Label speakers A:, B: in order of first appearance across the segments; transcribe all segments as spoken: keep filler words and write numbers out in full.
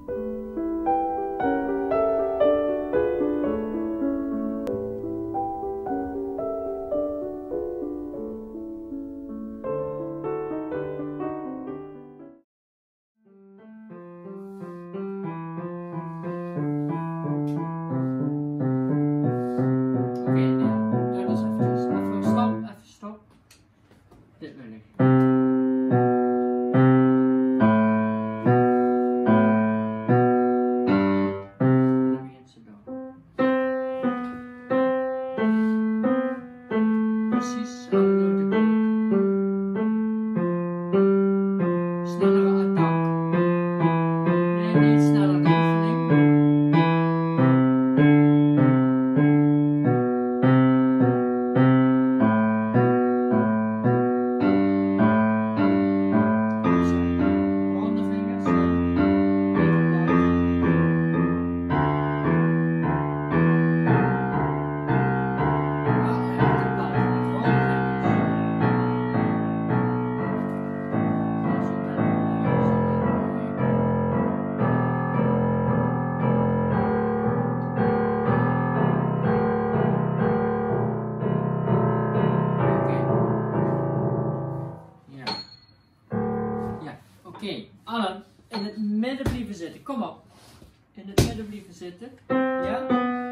A: Kom op. In het midden blijven zitten. Ja?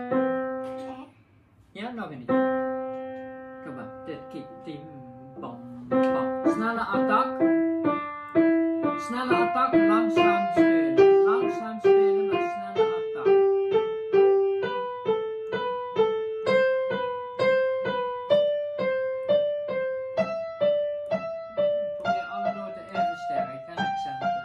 A: Ja, nog een niet. Kom maar. Dit keer. Tim, bam, bam. Snelle attack. Snelle attack. Langzaam spelen. Langzaam spelen met snelle attack. Probeer alle noten even sterk. En accenten.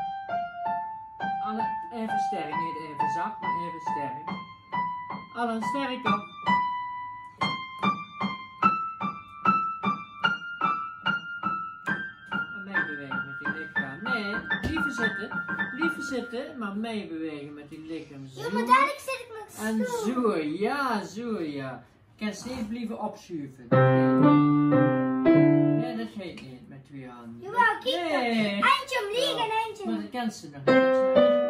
A: Alle even sterk, niet even zacht, maar even sterk. Allen sterk op. En meebewegen met die lichaam. Nee, blijven zitten, blijven zitten, maar meebewegen met die lichaam. Zo.
B: Ja, maar dadelijk zit ik met
A: En zo, ja, zo, ja. Ik kan steeds blijven opschuiven. Nee, dat geeft niet met twee handen.
B: Jawel, kijk dan.
A: Nee.
B: Eindje om liggen en eindje om.
A: Maar dat kan ze nog niet. Dat ze nog niet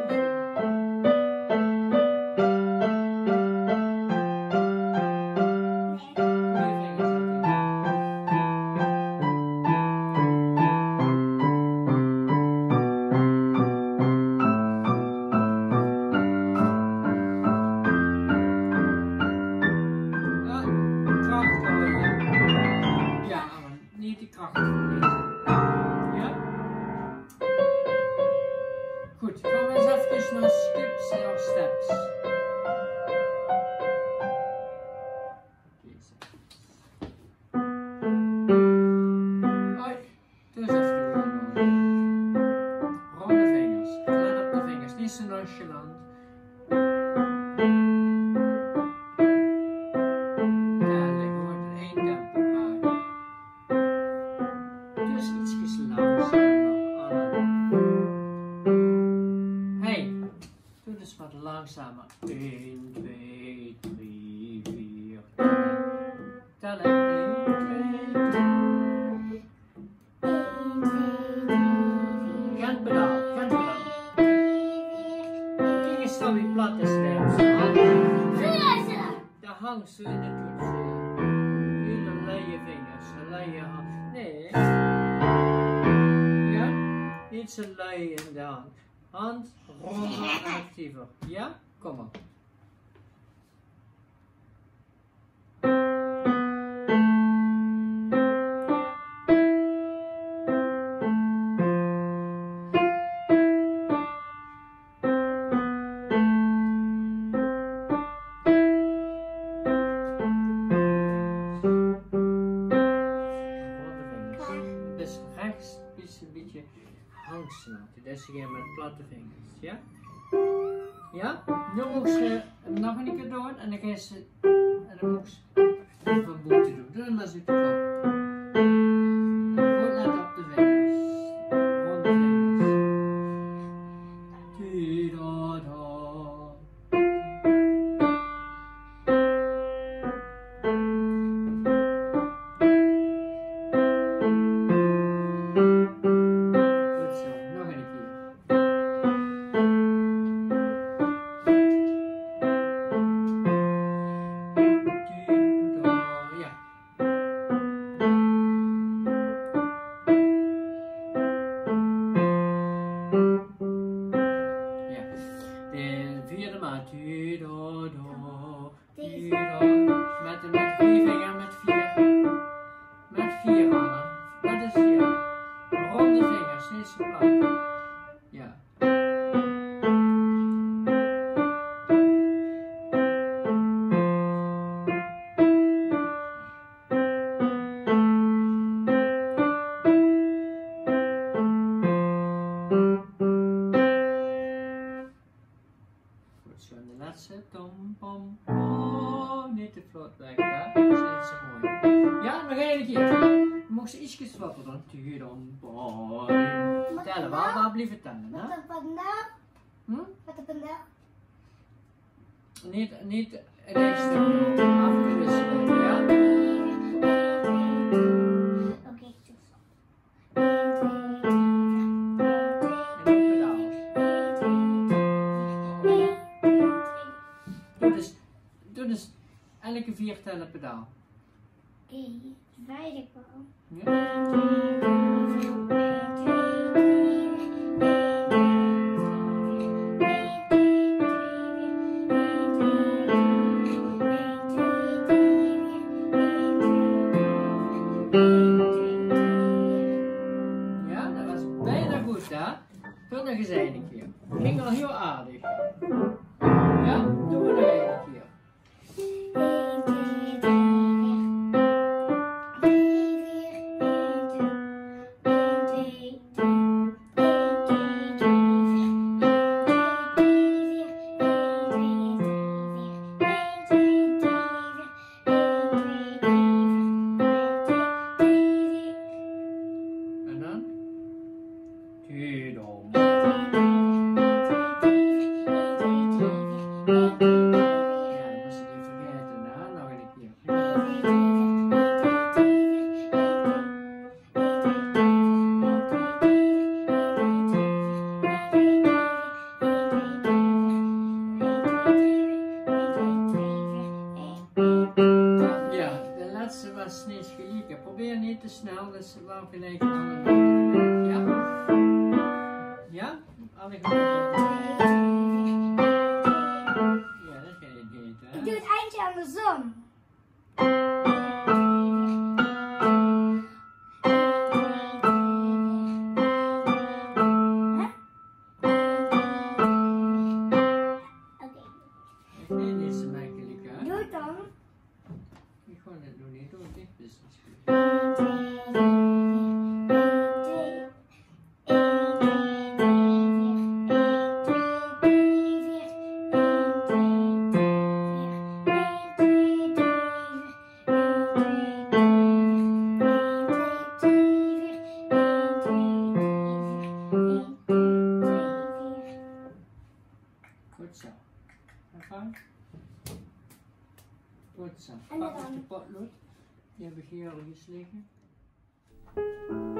A: langzamer. één, twee, drie, vier. Tellen. één, twee, drie. Gent pedaal, gent pedaal. Kijk eens dan weer plat is daar. Daar hangt ze in de toets. Hele leie vingers, leie hand. Nee. Ja? Niet zo lui in de hand. Hand ronder en actiever. Ja? Kom maar. Dus rechts is een beetje hangslaten. Deswegen met platte vingers. Ja? Ja? Nu moet ze nog een keer doen en dan ga je ze en dan moet ze van boete doen. Dan laat ze het op. Goed let op de vingers. Ronde vingers. Ti da da. Goed zo, nog een keer. laatste. Tom, pom, pom. Niet te vlot weg, ja? Dat is niet zo mooi. Ja, nog één keer. Mocht ze ietsjes vlotter dan. Tudom, pom. Tellen, waar, waar blijft het tellen?
B: Wat een vandaag?
A: Hm?
B: Wat een vandaag?
A: Niet, niet het eerste af te wisselen, ja?
B: Oké, ik doe zo.
A: Doe dus, doe dus elke vier tellen pedaal.
B: Oké, dat weet ik wel.
A: Ja? Ja, dat was bijna goed, ja? Doe nog eens een keer. Ging al heel aardig. Ja, doen we nog een keer. En dan? Tudom. Ja, dat was je niet vergeten, hè? Nog een keer. Ja, de laatste was niet gelijk. Probeer niet te snel, dus wel gelijk alle noten. Ja? Ja? Alle gelijk. Ja, dat kan je niet, hè?
B: Ik doe het eindje andersom. Oké,
A: Nee, dit is makkelijk, hè?
B: doe het dan.
A: Ik ga het doen, niet door dit business. Goed zo. Even. Goed zo.
B: En
A: Pak
B: dan?
A: eens de potlood. Die heb ik hier ergens liggen.